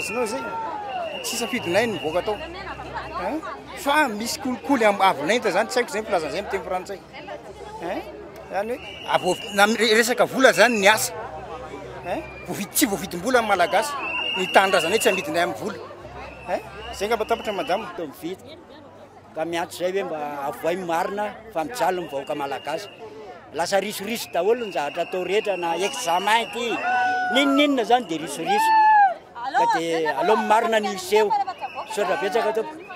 azonao zay sisafidinay nivoaka tao fa misy kolikoly avolenta zany tsy haiko zay mpilaza zay miteny frantsay zany hoe resaka vola zany ny asa tsy voavidim-bola amin'ny malagasy ny tanindrazana tsy amidinay amin'ny vola zay ngamba tapitra madamo to mivita ka miantso zay hoe mba avoay marina fa mijaly ny vahoaka malagasy lasa risoriso daholo ny zavatra atao rehetra na examen ty ninninona zany de risoriso ka de aloha marina ny iseho sotra betsaka atao